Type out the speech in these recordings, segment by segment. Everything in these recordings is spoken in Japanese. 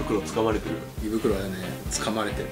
袋掴まれてる。 胃袋はね、掴まれてるね。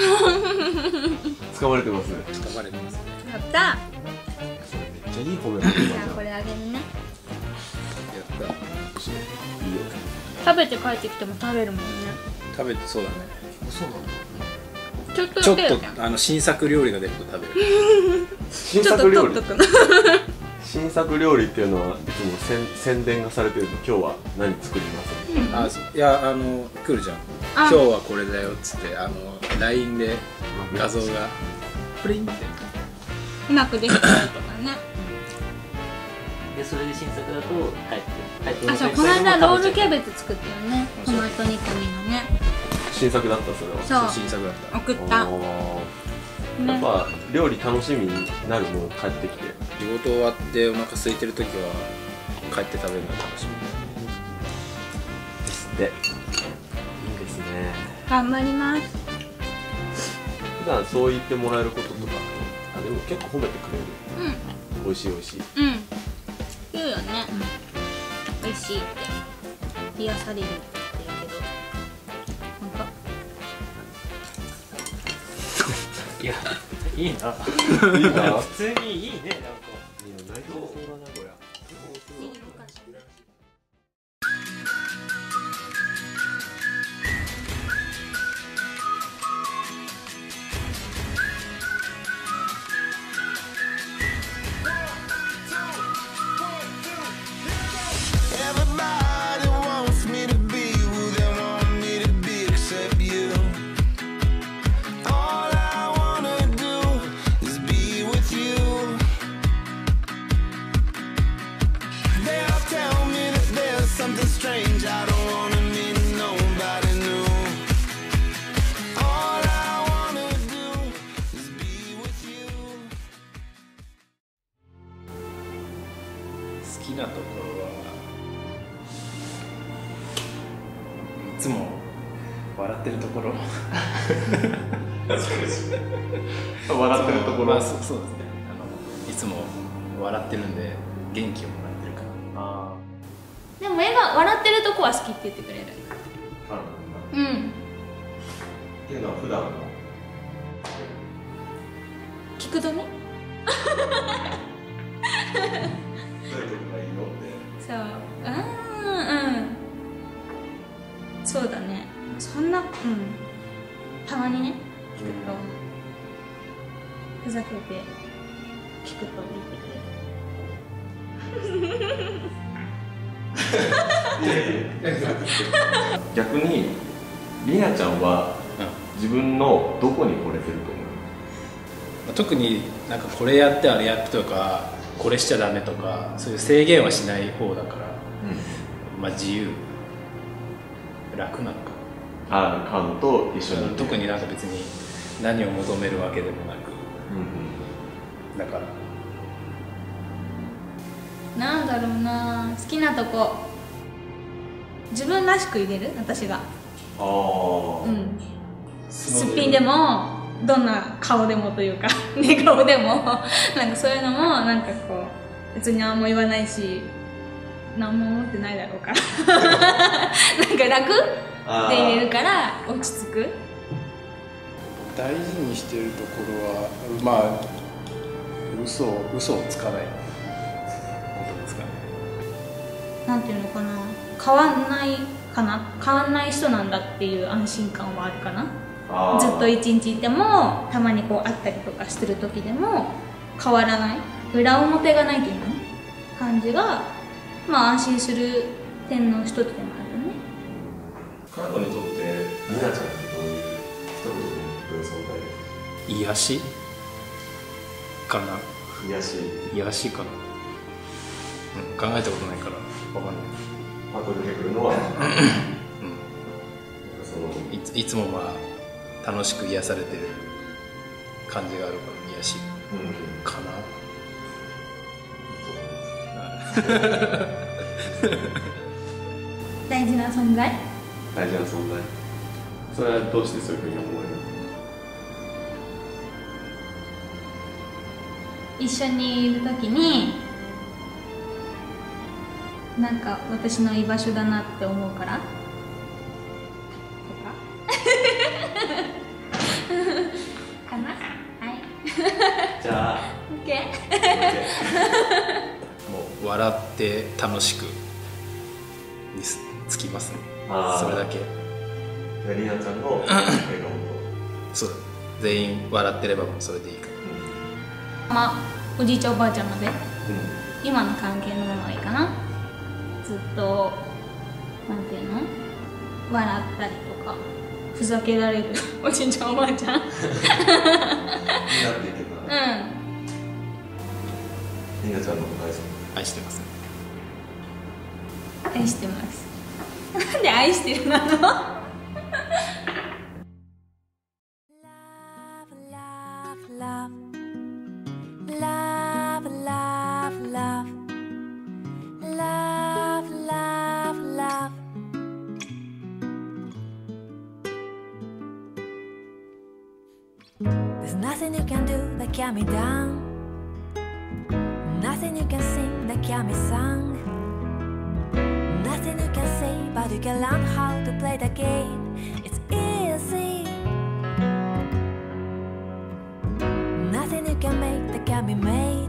掴まれてます。 掴まれてますね。 やった。 それめっちゃいいコメント。 じゃあこれあげるね。 やった。 いいよ。 食べて帰ってきても食べるもんね。 食べてそうだね。 そうなんだ。 ちょっとちょっだけだじゃん。 と新作料理が出ると食べる。 新ちょっと作料理。 取っとくの。 新作料理っていうのはいつも宣伝がされてるの。今日は何作ります？ あ、いや来るじゃん。今日はこれだよっつってLINE で画像がプリンって。 うまくできたりとかね。 でそれで新作だと帰ってあ、そう、この間ロールキャベツ作ったよね。トマト煮込みのね。 新作だったそれは。 そう、 新作だった。 送った。 やっぱ料理楽しみになるもん。帰ってきて仕事終わってお腹空いてる時は帰って食べるのが楽しみですって。いいですね。 頑張ります。 普段そう言ってもらえることとか、あ、でも結構褒めてくれる。美味しい美味しい。 うん。言うよね。美味しいって。癒されるって言うけど。本当。 いや、いいな。 いいな。 普通にいいね、なんか。 いいの内臓そうだなこれ。 Everybody wants me to be who they want me to be except you. All I wanna do is be with you. They'll tell me that there's something strange. I don't wanna meet nobody new. All I wanna do is be with you. 好きなところはいつも笑ってるところ。 笑ってるところ。 まあそうですね。いつも笑ってるんで元気をもらってるから。 あでも笑ってるとこは好きって言ってくれる。 あ。 うん。 っていうのは普段の。 聞くとね。 どういうとこがいいのって。 そう。そうだね。そんな、たまにね、聞くと、ふざけて聞くと言ってくれる。 逆にりなちゃんは自分のどこに惚れてると思う？ 特になんかこれやってあれやってとかこれしちゃダメとかそういう制限はしない方だから、まあ自由楽なのか。 ああ、カードと一緒に。 特になんか別に何を求めるわけでもなく、だからなんだろうな、好きなとこ自分らしく入れる、私が。 ああ。 すっぴんでもどんな顔でもというか寝顔でもなんかそういうのもなんかこう別に何も言わないし何も思ってないだろうからなんか楽で入れるから落ち着く。 大事にしてるところはまあ嘘をつかないことですかね。 なんていうのかな、変わんないかな、変わんない人なんだっていう安心感はあるかな。ずっと一日いてもたまにこう会ったりとかしてる時でも変わらない、裏表がないというの感じが、まあ安心する点の一つでもあるよね。 彼女にとってりなちゃんってどういう一言で言う存在？ 癒しかな。 癒し。 癒しかな、考えたことないからわかんない。 パッと出てくるのはいつもまあ楽しく癒されてる感じがあるから癒しかな。 大事な存在。 大事な存在。それはどうしてそういうふうに思える？ 一緒にいる時になんか私の居場所だなって思うからともう笑って楽しくにつきますね。それだけ。 りなちゃんの笑顔とそう、全員笑ってればもうそれでいいから。 おじいちゃんおばあちゃんまで、今の関係のままがいいかな。ずっとなんていうの、笑ったりとかふざけられるおじいちゃんおばあちゃんになっていけば。りなちゃんのこと愛してます。 愛してます。なんで愛してるなの There's nothing you can do that can be done. Nothing you can sing that can be sung. Nothing you can say, but you can learn how to play the game. It's easy. Nothing you can make that can be made.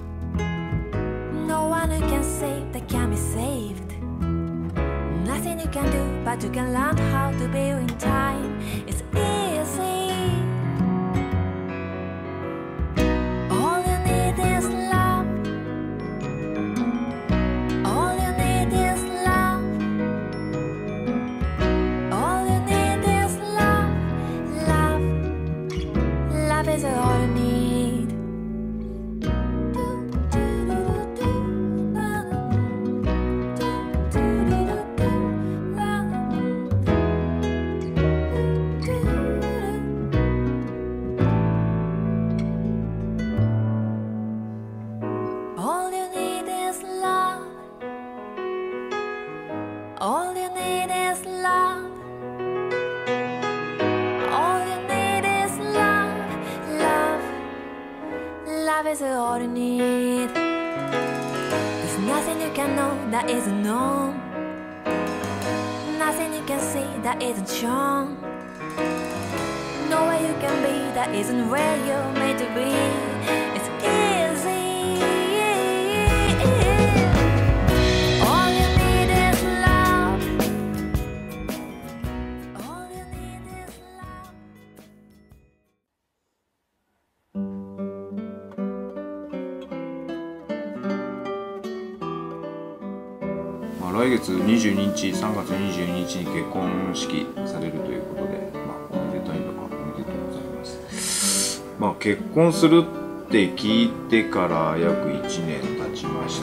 No one you can save that can be saved. Nothing you can do, but you can learn how to be in time. It's easy. All you need is love. All you need is love. All you need is love. Love. Love is all you need. All you need is love. All you need is love. All you need is love. Love. Love is all you need. There's nothing you can know that isn't known. Nothing you can see that isn't shown. No way you can be that isn't where you're made to be. It's easy. All you need is love. All you need is love. 来月22日、3月22日に結婚式されるということで、おめでたいのかおめでとうございます。結婚するって聞いてから約1年経ちまして、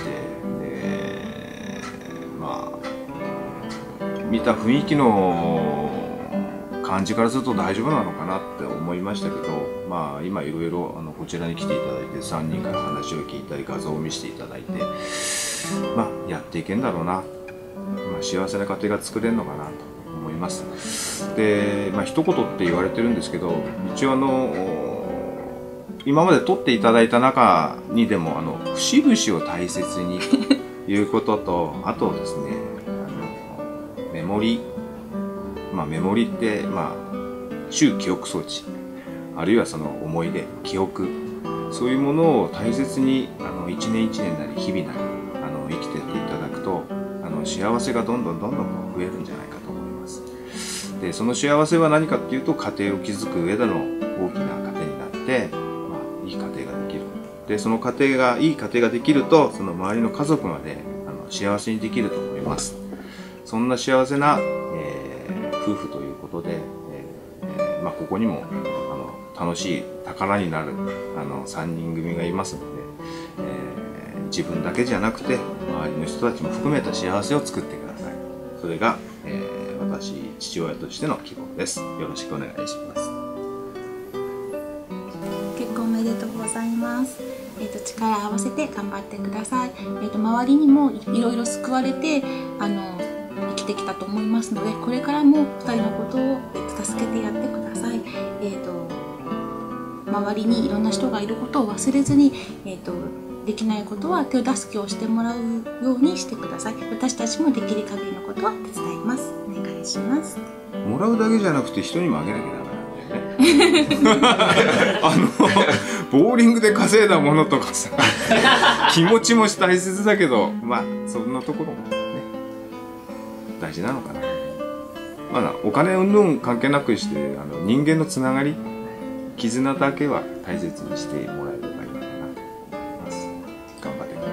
見た雰囲気の感じからすると大丈夫なのかなって思いましたけど、今いろいろこちらに来ていただいて3人から話を聞いたり画像を見せていただいて、やっていけんだろうな、幸せな家庭が作れるのかなと思います。で、一言って言われてるんですけど、一応今まで撮っていただいた中にでも節々を大切にということと、あとですね、メモリって周記憶装置、あるいはその思い出、記憶、そういうものを大切に一年一年なり日々なり生きてっていただくと、幸せがどんどん増えるんじゃないかと思います。で、その幸せは何かっていうと、家庭を築く上での大きな糧になって、いい家庭ができる。で、その家庭がいい家庭ができると、その周りの家族まで幸せにできると思います。そんな幸せな、夫婦ということで、ここにも楽しい宝になる3人組がいますので、自分だけじゃなくて周りの人たちも含めた幸せを作ってください。それが、私父親としての希望です。よろしくお願いします。 結婚おめでとうございます。力を合わせて頑張ってください。周りにもいろいろ救われて生きてきたと思いますので、これからも2人のことを助けてやってください。周りにいろんな人がいることを忘れずに、できないことは手助けをしてもらうようにしてください。私たちもできる限りのことは手伝います。お願いします。 もらうだけじゃなくて人にもあげなきゃダメなんだよね。 ボーリングで稼いだものとかさ気持ちも大切だけど、まあそんなところもね大事なのかな。まあお金云々関係なくして人間のつながり、絆だけは大切にしてもらえればいいのかなと思います。頑張ってくださ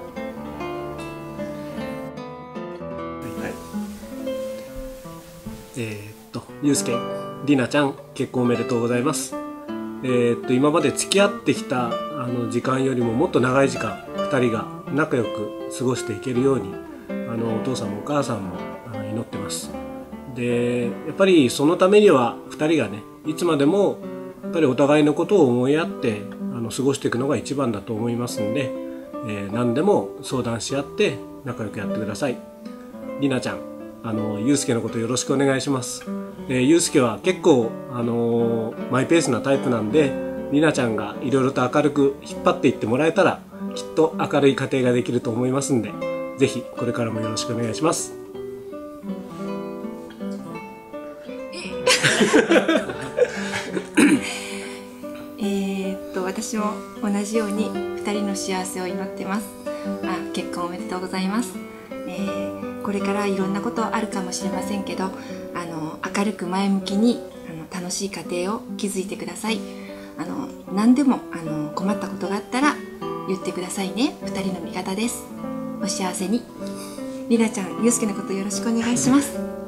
い。ゆうすけ、りなちゃん結婚おめでとうございます。今まで付き合ってきた時間よりももっと長い時間2人が仲良く過ごしていけるようにお父さんもお母さんも祈ってます。でやっぱりそのためには2人がねいつまでもやっぱりお互いのことを思いやって過ごしていくのが一番だと思いますんで、何でも相談し合って仲良くやってください。りなちゃんゆうすけのことよろしくお願いします。ゆうすけは結構マイペースなタイプなんで、りなちゃんがいろいろと明るく引っ張っていってもらえたらきっと明るい家庭ができると思いますんで、ぜひこれからもよろしくお願いします。 私も同じように2人の幸せを祈ってます。結婚おめでとうございます。これからいろんなことあるかもしれませんけど、明るく前向きに楽しい家庭を築いてください。何でも困ったことがあったら言ってくださいね。2人の味方です。お幸せに。りなちゃん、ゆうすけのことよろしくお願いします。